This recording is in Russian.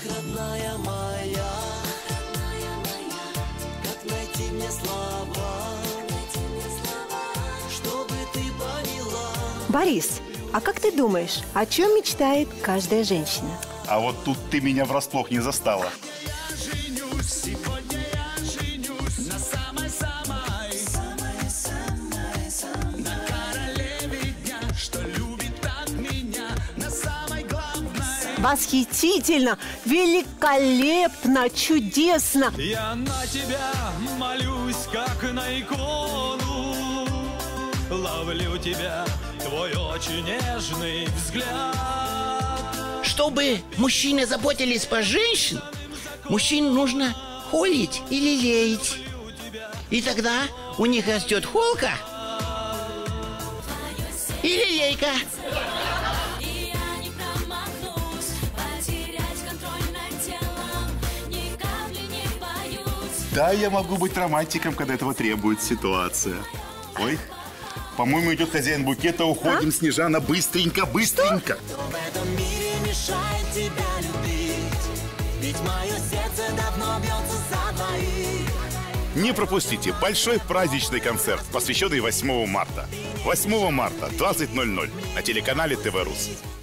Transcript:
родная моя, как найти мне слова, чтобы ты поняла. Борис, а как ты думаешь, о чем мечтает каждая женщина? А вот тут ты меня врасплох не застала. Восхитительно, великолепно, чудесно. Я на тебя молюсь, как на икону. Ловлю тебя, твой очень нежный взгляд. Чтобы мужчины заботились по женщинам, мужчин нужно холить и лелеять. И тогда у них растет холка и лелейка. Да, я могу быть романтиком, когда этого требует ситуация. Ой, по-моему, идет хозяин букета. Уходим, Снежана, быстренько, быстренько. Кто в этом мире мешает тебя любить? Ведь мое сердце давно бьется за двоих. Не пропустите большой праздничный концерт, посвященный 8 марта. 8 марта, 20:00 на телеканале ТВ Рус.